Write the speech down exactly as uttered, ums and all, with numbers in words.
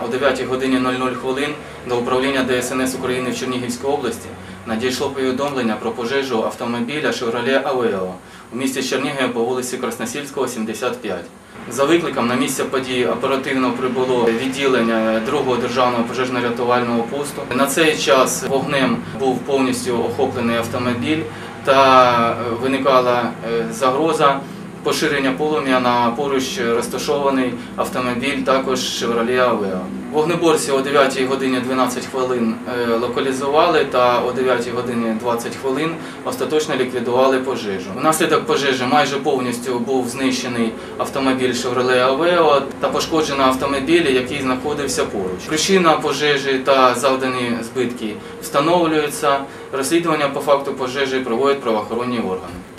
О дев'ятій годині нуль нуль хвилин до управління Де Ес Ен Ес України в Чернігівській області надійшло повідомлення про пожежу автомобіля Chevrolet Aveo у місті Чернігів по вулиці Красносільського, сімдесят п'ять. За викликом на місце події оперативно прибуло відділення другого державного пожежно-рятувального пункту. На цей час вогнем був повністю охоплений автомобіль та виникала загроза поширення полум'я на поруч розташований автомобіль, також Chevrolet Aveo. Вогнеборці о дев'ятій годині дванадцять хвилин локалізували та о дев'ятій годині двадцять хвилин остаточно ліквідували пожежу. Внаслідок пожежі майже повністю був знищений автомобіль Chevrolet Aveo та пошкоджено автомобіль, який знаходився поруч. Причина пожежі та завдані збитки встановлюються. Розслідування по факту пожежі проводять правоохоронні органи.